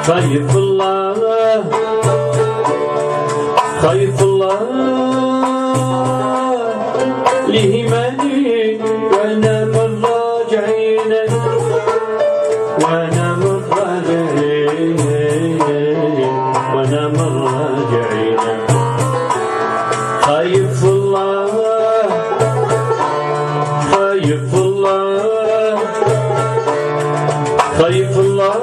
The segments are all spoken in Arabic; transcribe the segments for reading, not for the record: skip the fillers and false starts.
خايف الله خايف الله ليه مالي وانا من راجعينك وانا من راجعينك وانا من راجعينك خايف الله خايف الله خايف الله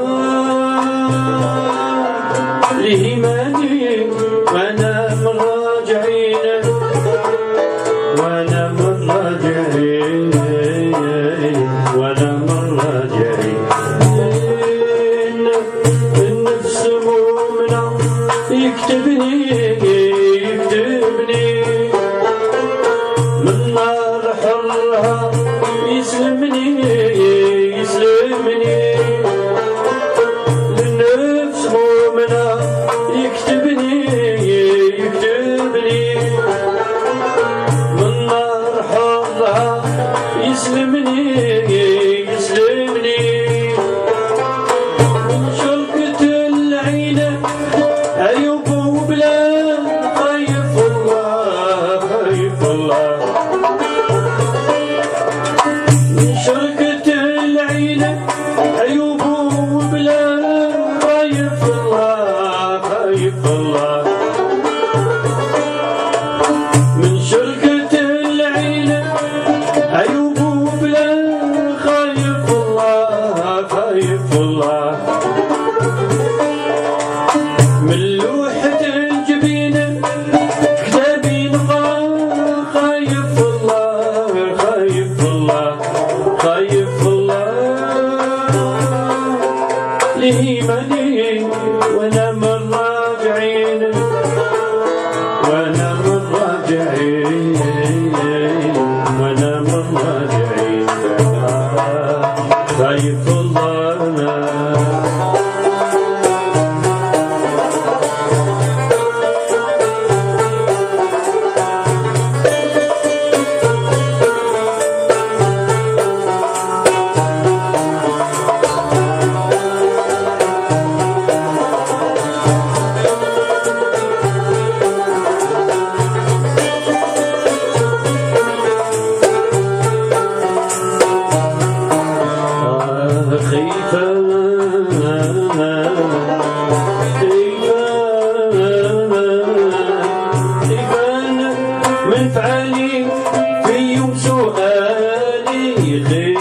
ليه مالي وانا من راجعينك وانا من راجعين وانا من راجعين النفس مؤمنة يكتبني يكتبني من نار حرها يسلمني يسلمني النفس مؤمنة يكتبني يكتبني من نار حرها يسلمني يسلمني من شرقة العين عيوب وبلاد خايف الله خايف الله من شرقة العين عيوب وبلاد خايف الله خايف الله من شرقة العين عيوب وبلاد خايف الله خايف الله من لوحة الجبين كتابي نقال خايف الله خايف الله خايف الله ليه مالي وانا من راجعين وانا من راجعين وانا من راجعين خايف الله من فعلي في يوم سؤالي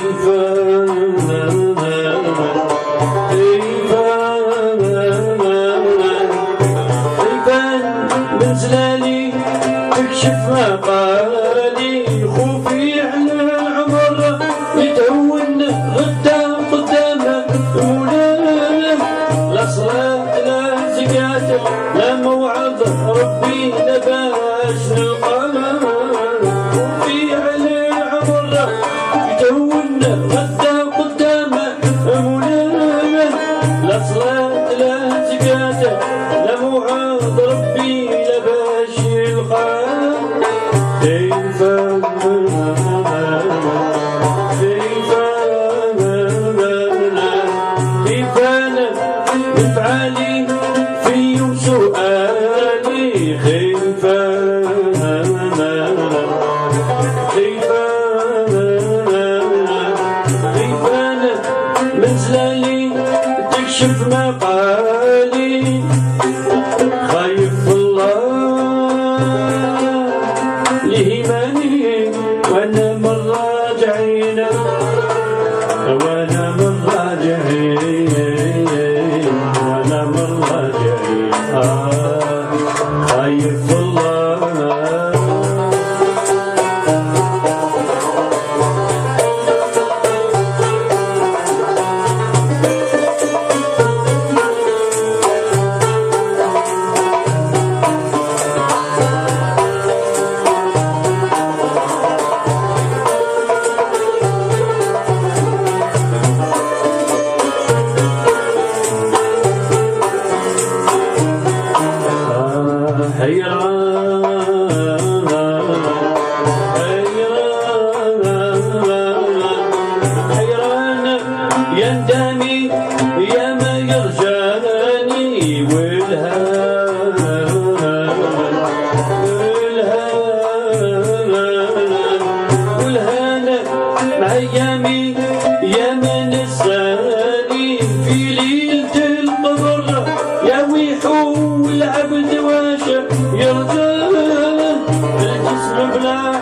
خيفان من زلالي تكشف مقالي خوفي على العمر يتهون غدا قدامه مولانا لا صلاة لا زكاة لا موعظ ربي لا باش نلقى خوفي على العمر يتهون غدا قدامه مولانا لا صلاة لا زكاة لا موعظ ربي لا باش نلقى نفعلي في يوم سؤالي خيفان من زلالي تكشف مقالي خايف الله ليه ماني وانا من راجعين وانا من راجعين وانا من راجعين خايف الله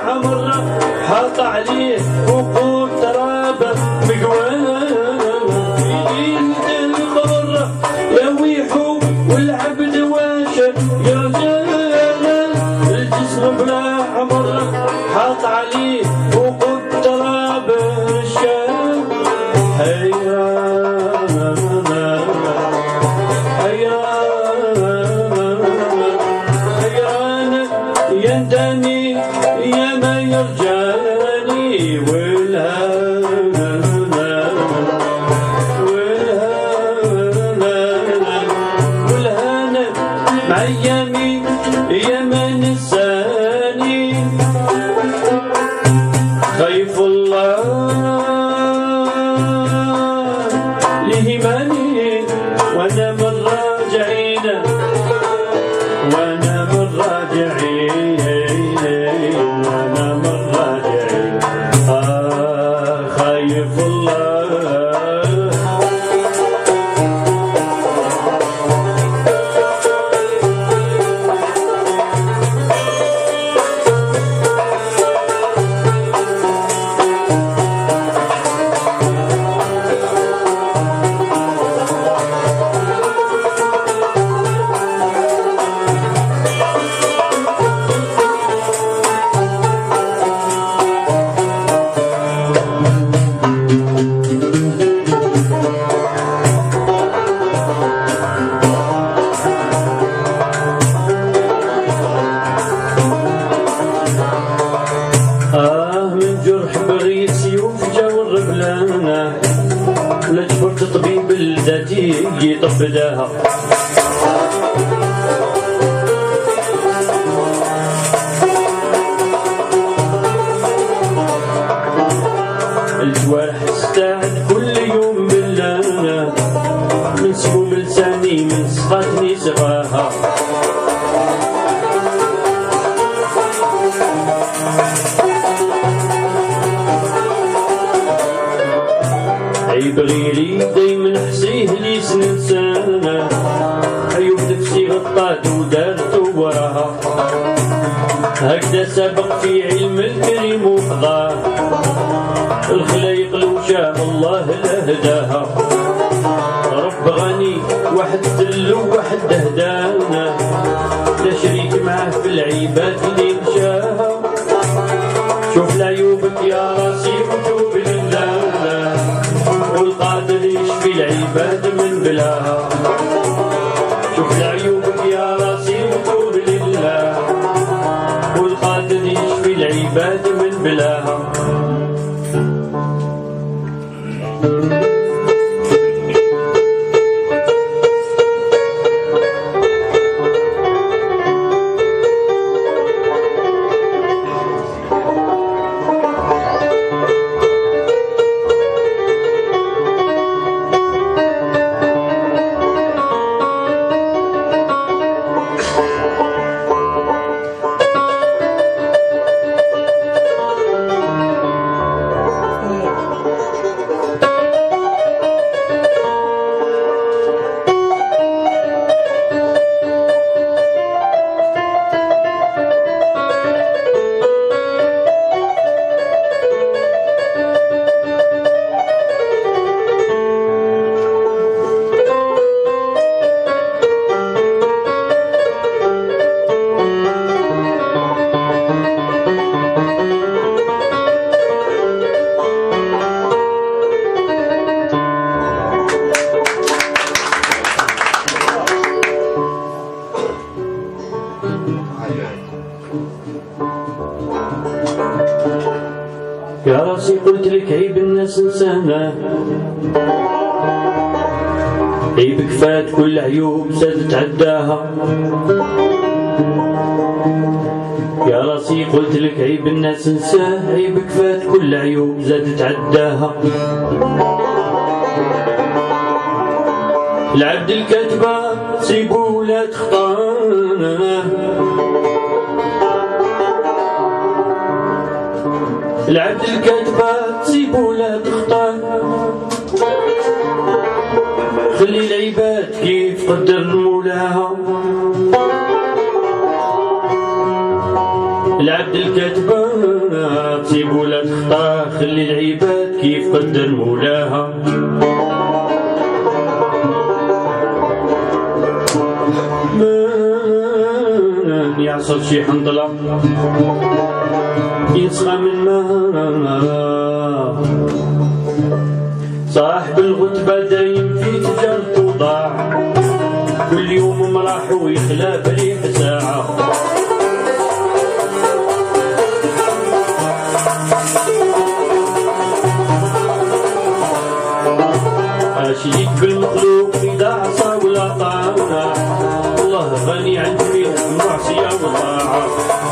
بلاحة مرة حاط عليه وقود ترابه مقواه في جلد الخضرة يويحو والعبد واشه يرجاله الجسم بلاحة مرة حاط عليه وقود ترابه الشام حيران يندني يا ما يرجاني والهان مع يمين يا ما نساني خايف الله لهماني وانا من راجعين وانا من راجعين وانا من راجعين خايف الله من جرح بريد سيوف جا والربلانة لا جبرت طبيب الذاتي يطبداها الجوارح تستعد كل يوم بالله من سموم لساني من سقاتني سقاها عيب غيري دايما حسيه لي سنين سنة عيوب نفسي غطات ودارت وراها هكذا سبق في علم الكريم وقضاه الخلايق لو شاء الله لهداها رب غني واحد ذل وواحد هدانا لا شريك معه في العباد اللي مشاها شوف لعيوبك يا راسي وتوب لله والقادر يشفي العباد من بلاها شوف لعيوبك يا راسي وتوب لله والقادر يشفي العباد من بلاها يا راسي قلت لك عيب الناس انسانة عيبك فات كل عيوب زادت عداها يا راسي قلت لك عيب الناس انساه عيبك فات كل عيوب زادت عداها العبد الكاتبة سيبو لا تخطانه العبد الكاتبة سيبو لا تخطان خلي العباد كيف قدر مولاها العبد الكاتبة تسيب ولا تخطا، خلي العباد كيف قدر مولاها. من يعصر شي حنظلة يسقى من ماء، صاحب الغتبة دايم في تجارته ضاع، كل يوم مراح ويخلى بريح ساعة. عاشيك بالمخلوق إذا عصى ولا طاعنا، الله غني عن جميع المعصية والطاعة.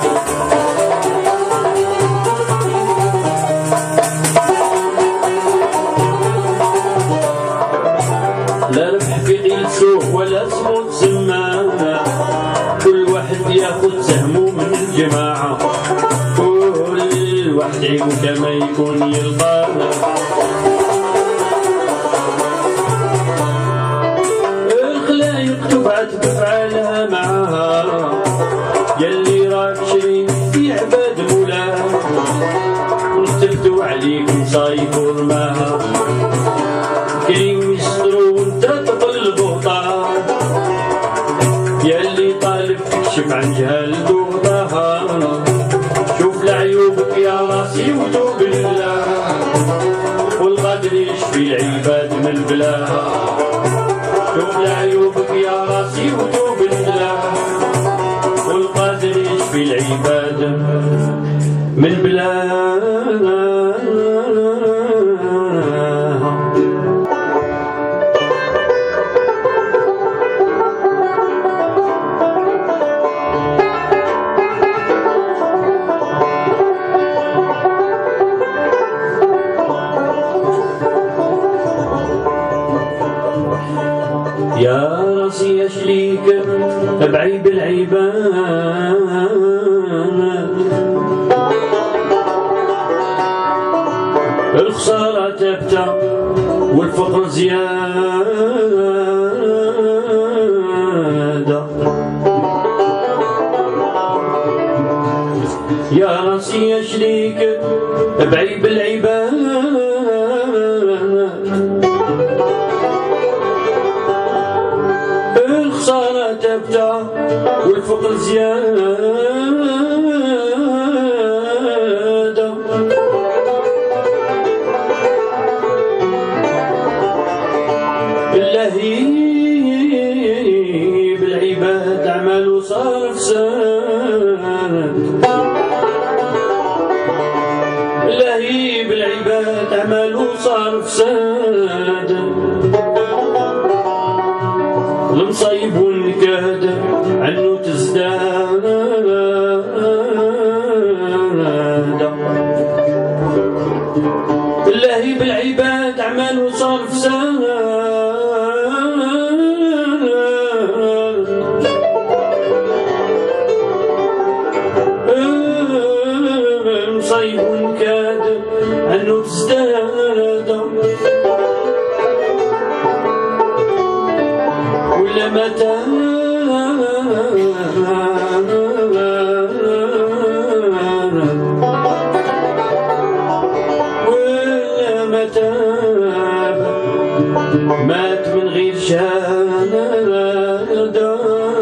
لا ربح في غيلسوه ولا صمود سمانا، كل واحد ياخد سهمه من الجماعة، كل واحد عيبه كما يكون يلقانا. الخلايق تبعت بفعالها معاها، يلي راك شريك في عباد مولاها، نستفتوا عليك مصايب ورماها، كريم يسطروا وانت تطل بغطاها، يلي طالب تكشف عن جهل بغطاها. شوف لعيوبك يا راسي وتوب لله، والقادر يشفي العباد من بلاها. شوف لعيوبك يا راسي وتوب لله، والقادر يشفي العباد من بلاها. يا راسي اشليك بعيب العباد، الخسارة تبتع والفقر زيادة. يا راسي اشليك بعيب العباد، الخسارة تبتع والفقر زيادة. اللهي بالعباد أعمال وصار فساد، اللهي بالعباد أعمال وصار فساد. المصايب والنكاد عنه تزداد، اللهي بالعباد أعمال وصار فساد. المصايب والنكاد عنه تزداد، ولا متى ولا متى مات من غير شهادة.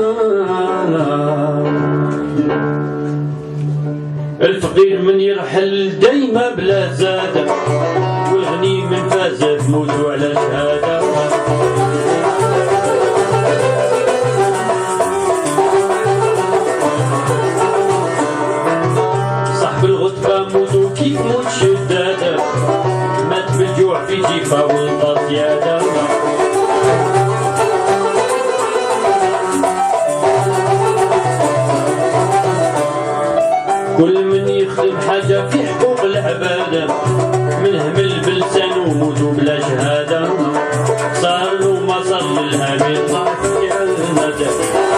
الفقير من يرحل دايما بلا زاد، والغني من فاز تموتوا على شهادة. صاحب الغتبة موتو كيف موت شدادة، مات بالجوع في جيفة والطا زيادة. كل من يخدم حاجة في حقوق العبادة، من همل بلسان وموتو بلا شهادة. صار له ما صار للأمين ضعف في الندى،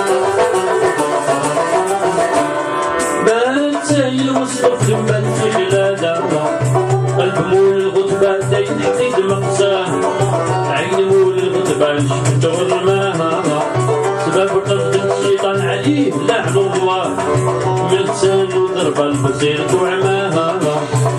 بات سايل وسط بات في غلادة. قلب مول الغتبة دايت حقيد مقساه، عين مول الغتبة شفت غرماها. سبب قصد الشيطان عليه لعن الله، من لسانه ضرب البصيرة وعماها.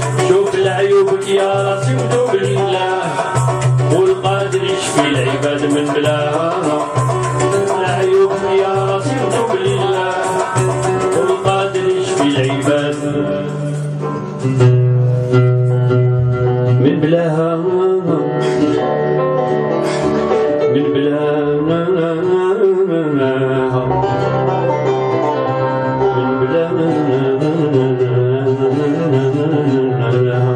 بلاها من بلاها من بلاها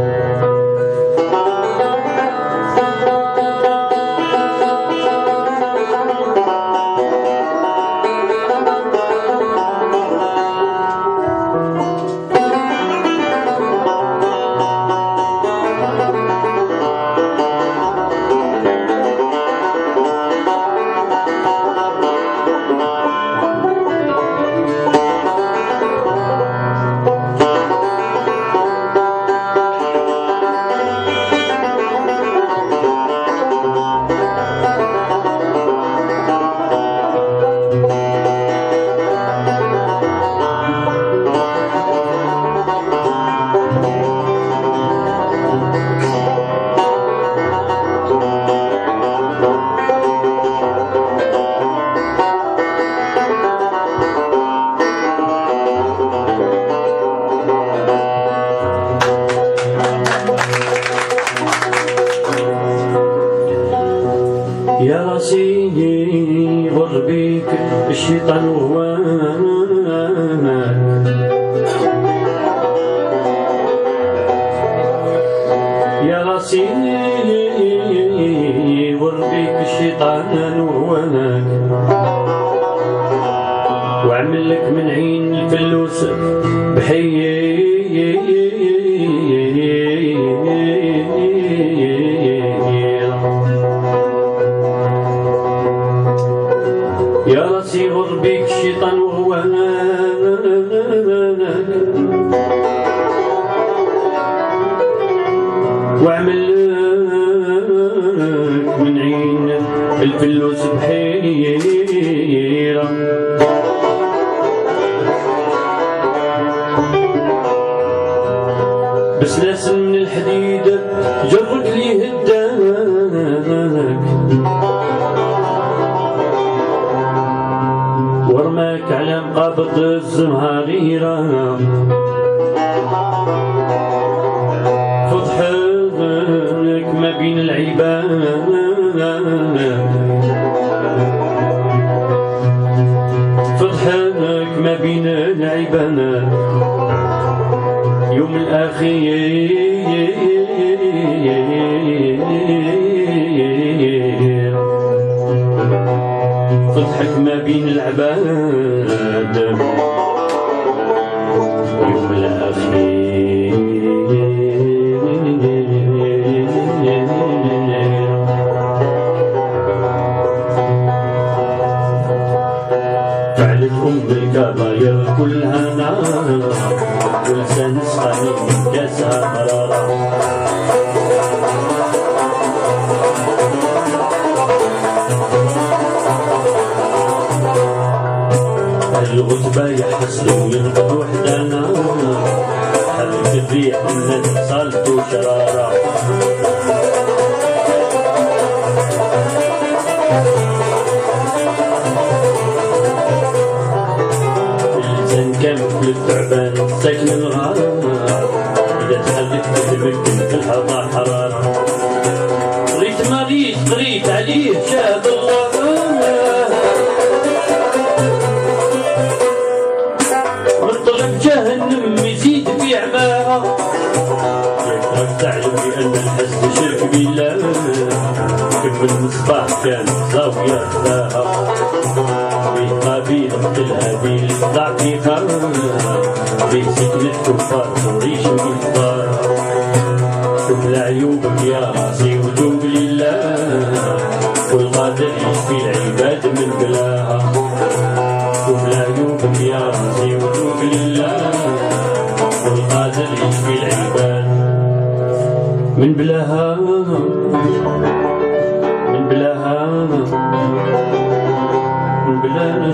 يا راسي غربيك الشيطان وهواك يا راسي غربيك الشيطان وهواك وعمل لك من عين الفلوس بحي يا راسي غربيك الشيطان وهواك وعمل لك من عين الفلوس بحيرة بس ناس من الحديد جرك لي هداك ورماك على مقابض الزمهريرة فضحك ما بين العباد فضحك ما بين العباد يوم الأخير فضحك ما بين العباد يوم الأخير فعلت أم الكباير كلها نار ولسان سخاني من كاسها مرارة الغتبة يحسن ويغبط وحدانا حرك الريح من صالت وشرارة اللسان كان مثل التعبان ساكن الغار إذا تحدث تتمكن في الهضاء حرارة قريت ما قريت عليه شاهد الله جهنم يزيد في عمارة يترك تعلم بأن الحسد شرك بالله كم المصباح كان زاوية خفاها بيه قابيل قتل هابيل ضاع في خارها بيه سكنت كفار وريش بالفار شوف لعيوبك يا راسي وتوب لله والقادر يشفي العباد من بلاها شوف لعيوبك يا راسي وتوب لله والقادر يشفي العباد من بلاها من بلاها من بلاها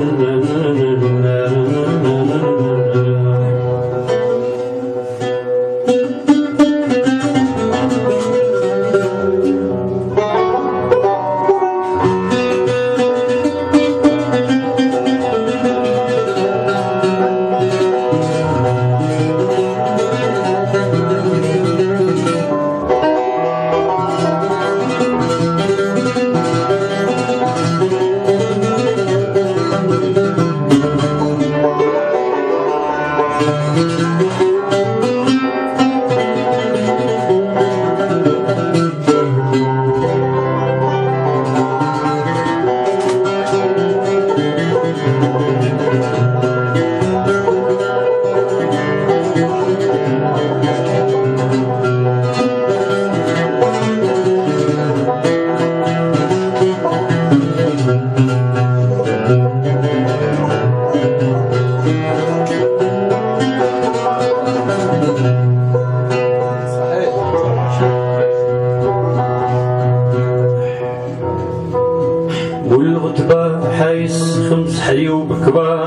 عيوب كبار،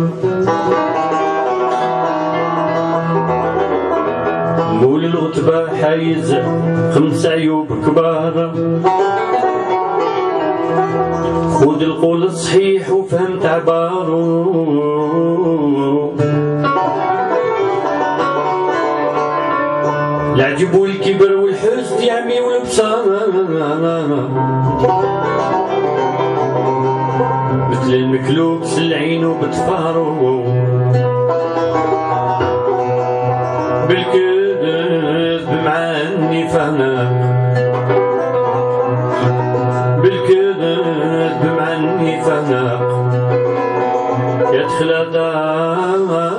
مول الغتبة حايز 5 عيوب كبار. خود القول الصحيح وفهمت عبارو، العجب والكبر والحسد يعمي والبصار، مثل المكلوب سلعين وبتفارو، بالكذب مع النفاق، بالكذب مع النفاق يدخل دار.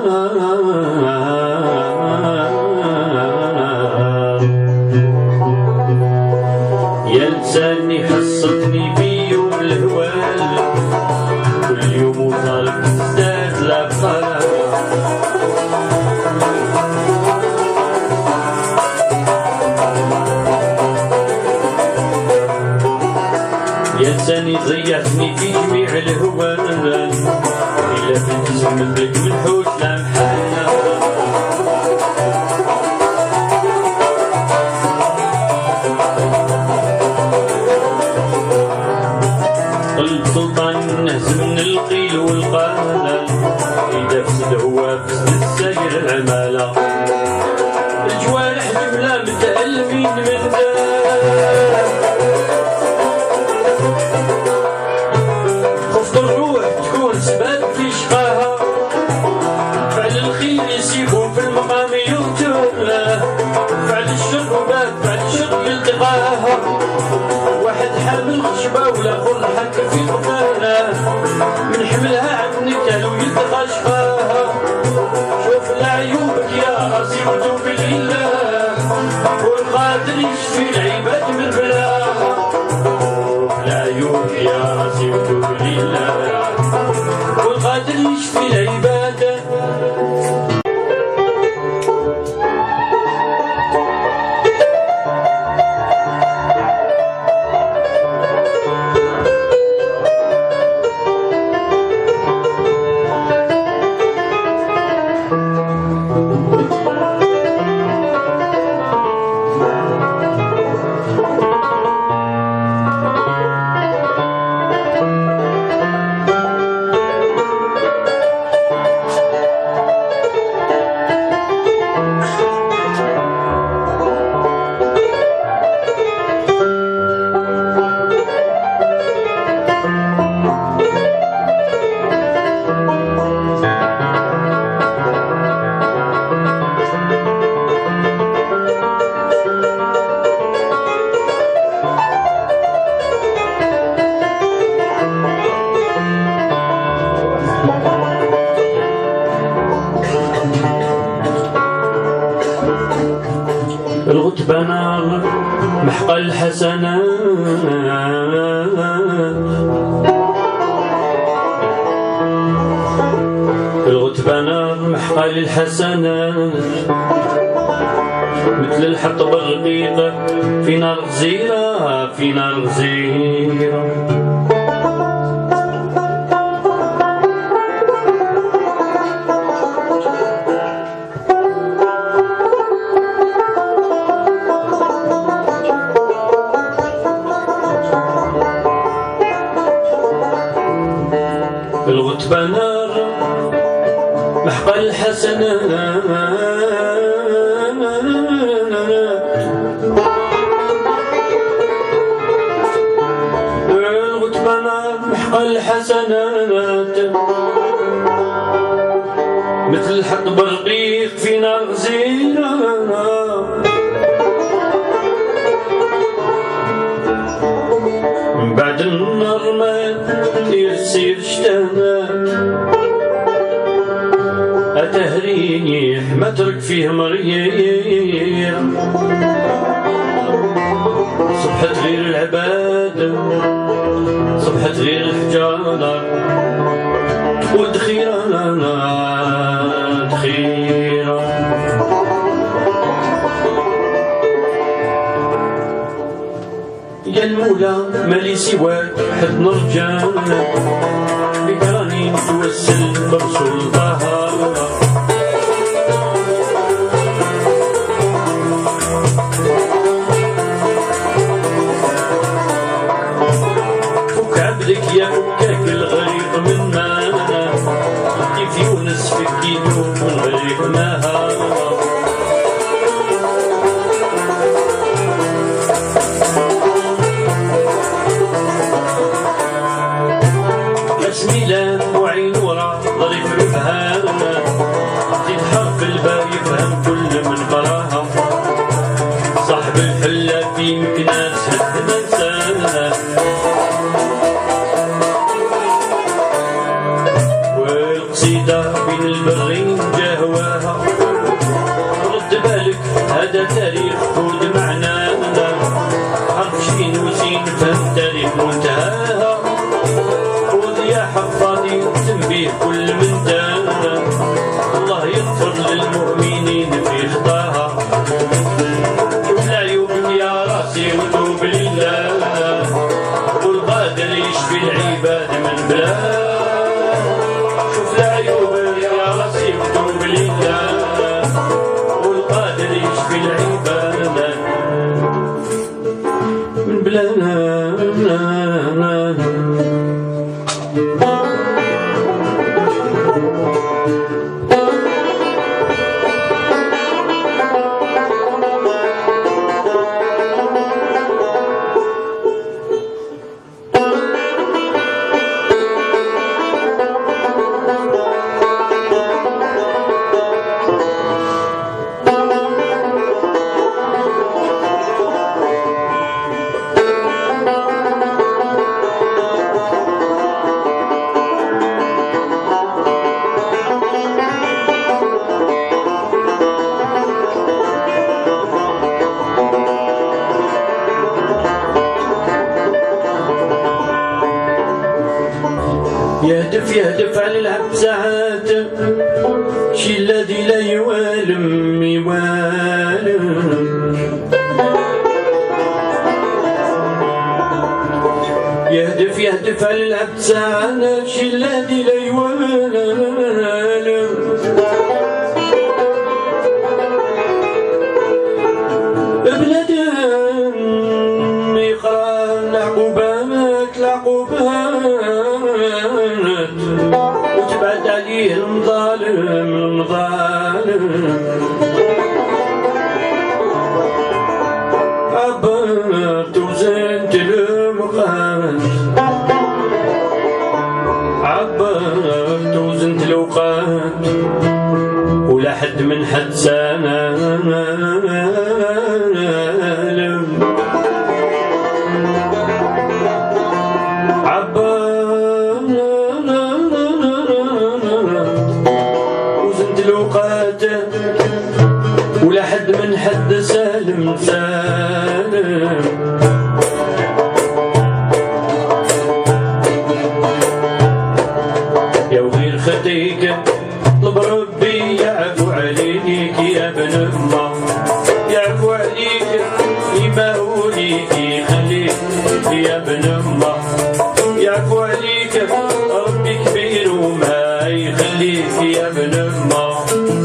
يا لساني حصتني في يوم الهوال، كل يوم وصالك تزداد الأبطال. يا لساني ضيعتني في جميع الهوال، إلا في الجسم مثلك منحوس لا محالة. قلب سلطان نهز من القيل والقال، إذا فسد هو فسد الساير العمالة. الجوارح جملة متألمين من دار، خفت الروح تكون سبب في شقاها. فعل الخير يسيبهم في المقام يغتر، فعل الشر وباب فعل الشر يلتقاها. واحد حامل خشبة والآخر حك في قفاها، من حملها عنك لو يلتقى شقاها. شوف لعيوبك يا راسي وتوب لله، والقادر يشفي العباد من بلاها. شوف لعيوبك يا راسي وتوب لله، والقادر يشفي العباد. الغتبة نار محقى الحسنات، الغتبة نار محقى للحسنات، مثل الحطب الرقيق في نار غزيرة، في نار غزيرة. الغتبة نار محقى الحسنات، الغتبة نار محقى الحسنات، مثل الحطب الرقيق في نار غزيرة. من بعد النار ما يصير شتانات، أته ريح ما ترك فيه مرير. صبحت غير العباد، صبحت غير الحجارة، والدخيرة دخيرة. يا المولى مالي سواك حد نرجع، بكراني نتوسل برسول طه فك عبدك يا فكاك الغريق من مانا كيف يونس فكيتو من غريق ماها ميلان وعين ورا ظريف الفهامة زيد حرف الباء يفهم كل من براها صاحب الحلة في مكناس هد منسانا والقصيدة بين البرين جهواها رد بالك هذا تاريخ خود معنانا حرف شين وزين فهم تاريخ منتهاها يا حفاظي تنبيه كل من دانا الله يغفر للمؤمنين في خطاها شوف العيوب يا راسي وتوب لله والقادر يشفي العباد من بلا شوف العيوب يا راسي وتوب لله والقادر يشفي العباد من بلا يهدف على العبد ساعات شي الذي لا يوالم يوالم يهدف على العبد ساعات شي الذي لا يوالم بلادهم يقرا العقوبات وتبعد عليه المظالم عبرت وزنت الأوقات عبرت وزنت الأوقات ولا حد من حد سانا ولا حد من حد سالم سالم يا وغير خديك طلب ربي يعفو عليك يا ابن امه يعفو عليك لما هو ليك يخليك يا ابن امه يعفو عليك ربي كبير وما يخليك يا ابن امه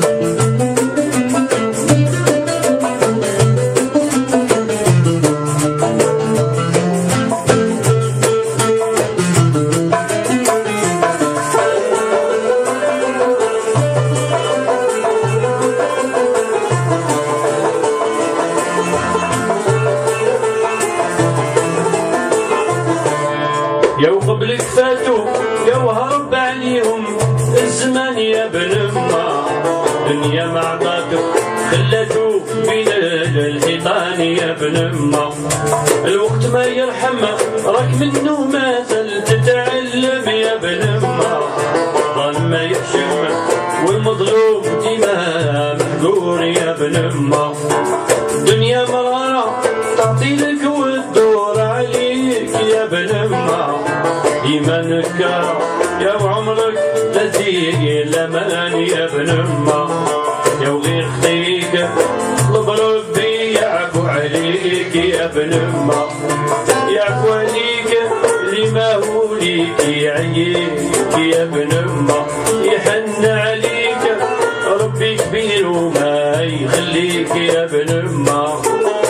يا وقبلك فاتوا يا وهرب عليهم الزمان يا ابن امه دنيا ما عطاتو خلاتو بين الحيطان يا ابن امه الوقت ما يرحم راك منه ما زال تتعلم يا ابن امه ظالم ما يحشم والمظلوم ديما محقور يا ابن امه دنيا مرارة تعطي لك والدور عليك يا ابن امه ديما نكار يا وعمرك تزيد الامان يا ابن امه يا وغير خطيك طلب ربي يعفو عليك يا ابن امه يعفو عليك لما هو وليك يعييك يا ابن امه يحن عليك ربي كبير وما يخليك يا ابن امه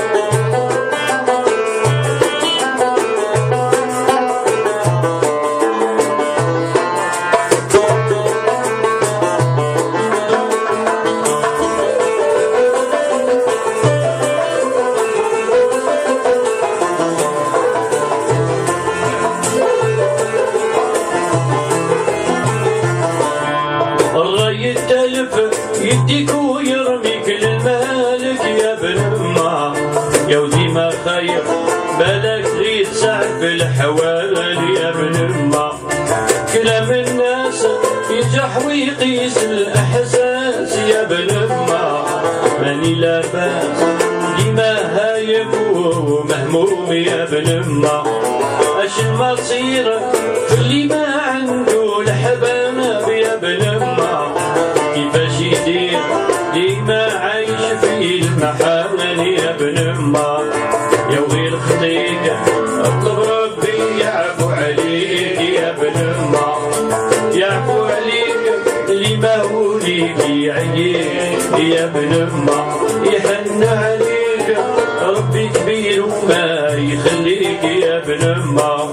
يديك ويرميك للمالك يا ابن امه يا ودي ما خير بالك غير صعب الحوال يا ابن امه كلام الناس يجح ويقيس الاحساس يا ابن امه ماني لاباس ديما هايب ومهموم يا ابن امه اش المصير في اللي ما عنده الحباب يا ابن امه كيفاش يدير ديما عايش في المحال يا ابن امه يا وغير خطيك اطلب ربي يعفو عليك يا ابن امه يعفو عليك اللي ما هو ليك يعييك يا ابن امه يحن عليك ربي كبير وما يخليك يا ابن امه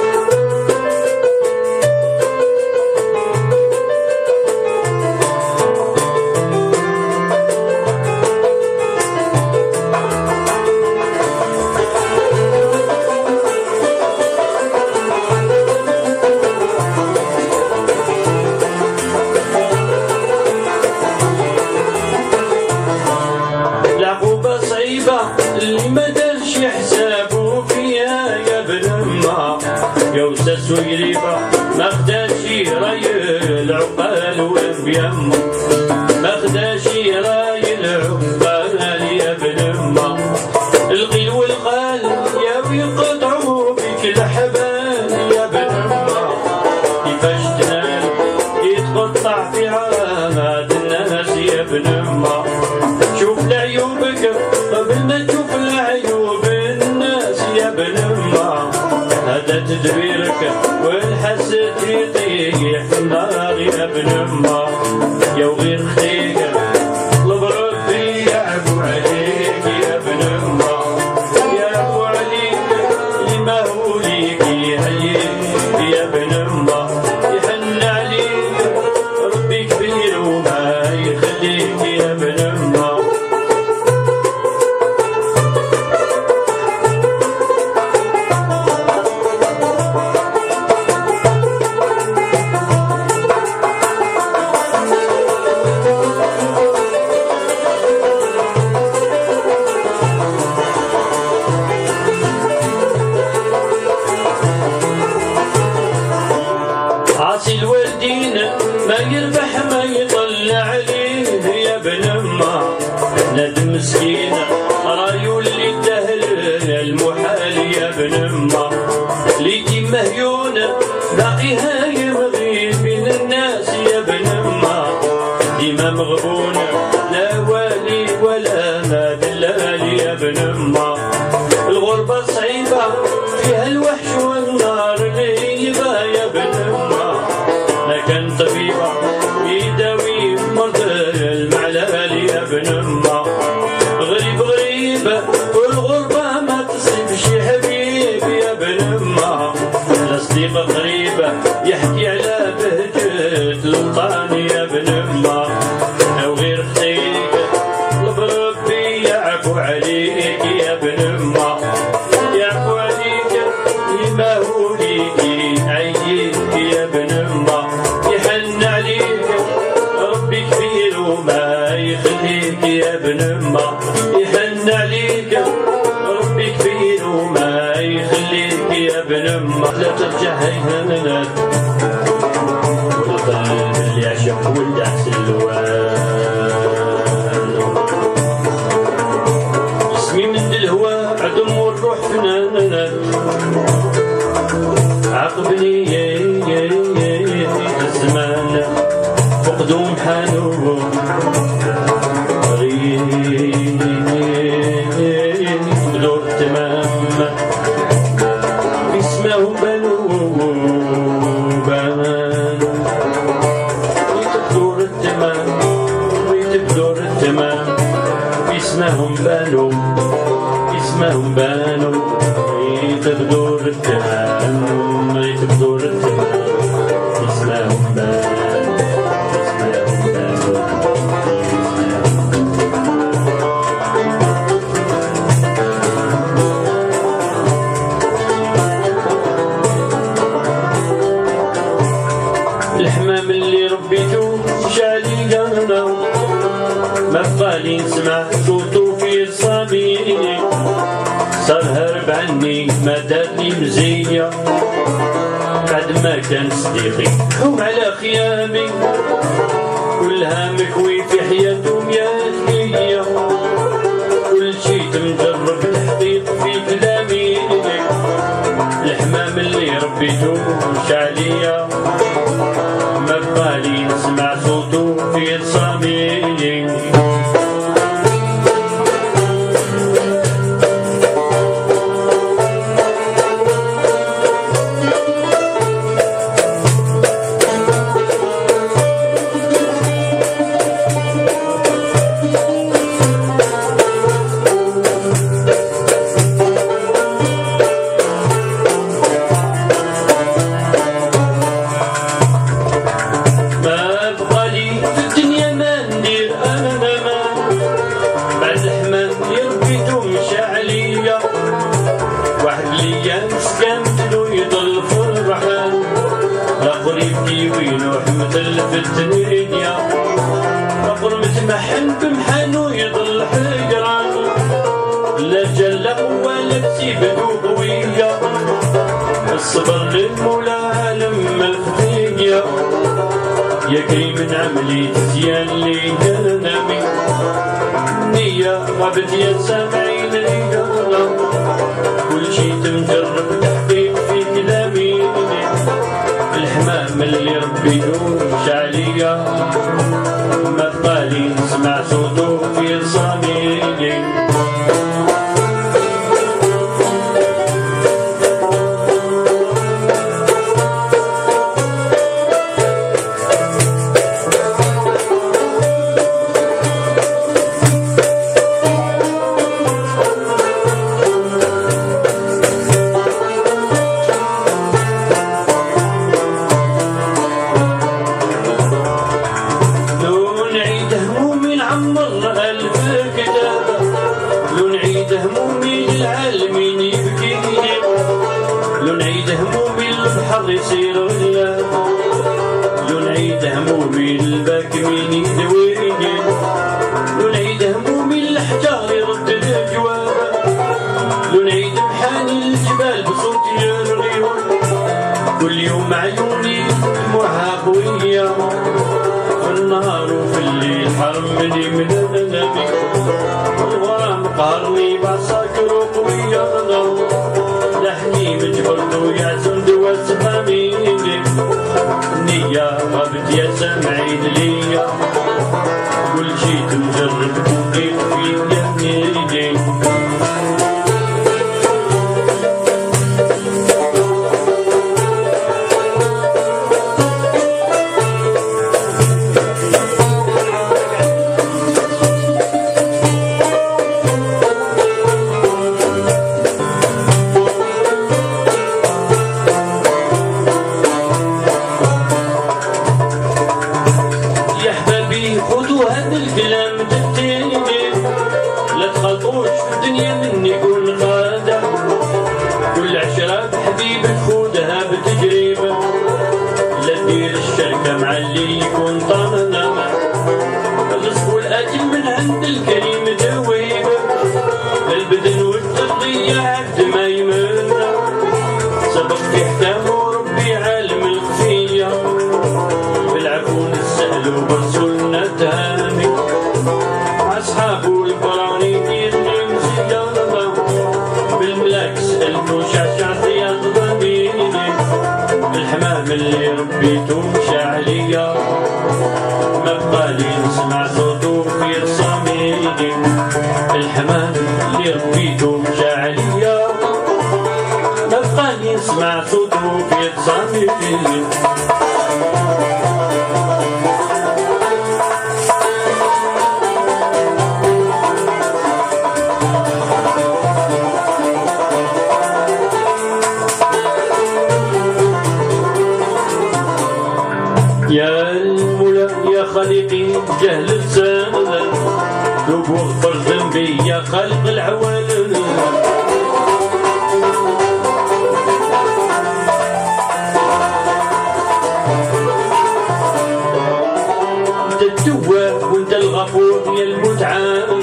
اللي ما دارش حسابه فيها يا ابن امه يا وساس وقريبه ما خداش راي العقال وبيمه ما خداش راي العقال يا ابن امه القيل والقال يا ويقطعوا بك الحبال يا ابن امه كيفاش تنال يتقطع في عامات الناس يا ابن امه شوف لعيوبك قبل ما تشوف العيوب الناس يا ابن امه هذا تدبيرك والحسد يطيح في النار يا ابن امه يا وغير خطيك طلب ربي يعفو عليك يا ابن امه يعفو عليك لما هو ليك يحييك يا ابن امه يحن عليك ربي كبير وما يخليك يا ابن امه عاصي الوالدين ما يربح ما يطلع عليه يا ابن امه ناد مسكين رايو اللي دهل المحال يا ابن امه ليكي مهيون باقي هايم غير بين الناس يا ابن امه ديما مغبون لا والي ولا ما دلال يا ابن امه الغربه صعيبه فيها الوحش والنار غيبه يا ابن امه ما كان طبيبه يداوي مرض المعلال يا ابن امه غريب غريب والغربه ما تصيبش حبيب يا ابن امه لا صديق غريب يحكي على بهجه الوطن يا ابن امه او غير خطيك طلب ربي يعفو عليك يا ابن امه يعفو عليك لما هو ليك يعييك يا ابن امه يحن عليك ربي كبير وما يخليك يا ابن امه يحن عليك ربي كبير وما يخليك يا ابن امه لا ترجع هيهنات والقلب اللي يعشق والدعس الوان اسمي من الهوى عدم والروح فنانات عقبني الزمان فقدهم حانوهم قلوب تمام اسمه بنوهم بانوا اسمهم بانوا يتبدور التمام يتبدور التمام اسمهم بانوا اسمهم بانوا الحمام اللي ربيتو شعلي قرنا ما بقالي نسمع صوتو في الصميم صار هرب عني ما دارلي مزية بعد ما كان صديقي حوم على خيامي كلها مكوي في حياتهم يا هي كل شي تمجرب تحقيق في كلامي الحمام اللي ربيتو شعلية ما بقالي نسمع صوتو في الصميم في الدنيا فقر متمحن بمحنو يضل حجران لا جل ولا تسيبدو قوية الصبر للمولى لما الخفية يا كريم عملي تزيان لي نامي نية غابت يا سامعين لي كل شي تمجرب تحقيق في كلامي الحمام اللي ربيتو شعلية ما بقالي نسمع صوتو في صميمي يصير ولا لو نعيد همومي الباك مين يدويني لو نعيد همومي الحجار يرد الجواب لو نعيد محاني الجبال بصوتي الغيوم كل يوم عيوني دموعها قوية في النهار وفي الليل حرمني من النبي والغرام قهرني بعساكر وقوية لحني مجبرتو يعزم دوا سفامي نية غابت يا سامعين ليا كل شي تمجرب كيف في يميني مع اللي يكون طمنا الرزق والأجل من عند الكريم جويب البدن والتضيع عبد ما يمنى سبق في حكامه ربي عالم الخفية بالعفون السهل وبرسولنا تهاني أصحابه البراني يدني مسيارة بالملاك سألته شعشع زياد ضميني الحمام اللي ربيته شعلية ما بقالي نسمع صوته في الصميم الحمام اللي ربيته شعلية ما بقالي نسمع صوته في الصميم طريقي جهل لسان توب واغفر ذنبي يا خالق العوالم انت التواب وانت الغفور يا المتعال